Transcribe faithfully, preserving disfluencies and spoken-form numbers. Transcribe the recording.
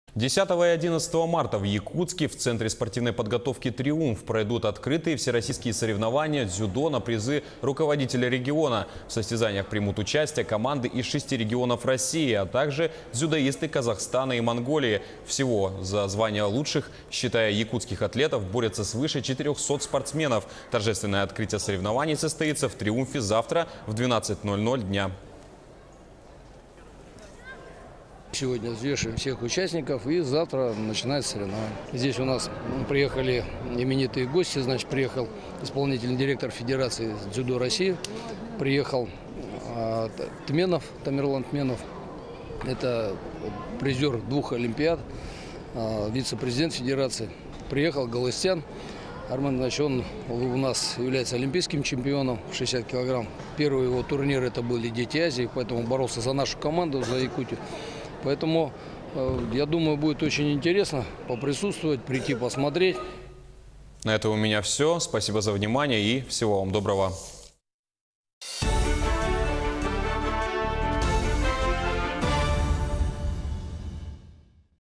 десятого и одиннадцатого марта в Якутске в Центре спортивной подготовки «Триумф» пройдут открытые всероссийские соревнования дзюдо на призы руководителя региона. В состязаниях примут участие команды из шести регионов России, а также дзюдоисты Казахстана и Монголии. Всего за звание лучших, считая якутских атлетов, борются свыше четырёхсот спортсменов. Торжественное открытие соревнований состоится в «Триумфе» завтра в двенадцать ноль ноль дня. Сегодня взвешиваем всех участников и завтра начинается соревнование. Здесь у нас приехали именитые гости, значит, приехал исполнительный директор Федерации дзюдо России, приехал э, Тменов, Тамерлан Тменов, это призер двух олимпиад, э, вице-президент Федерации, приехал Галустян Армен, значит, он у нас является олимпийским чемпионом в шестьдесят килограмм. Первый его турнир это были Дети Азии, поэтому боролся за нашу команду, за Якутию. Поэтому, я думаю, будет очень интересно поприсутствовать, прийти посмотреть. На этом у меня все. Спасибо за внимание и всего вам доброго.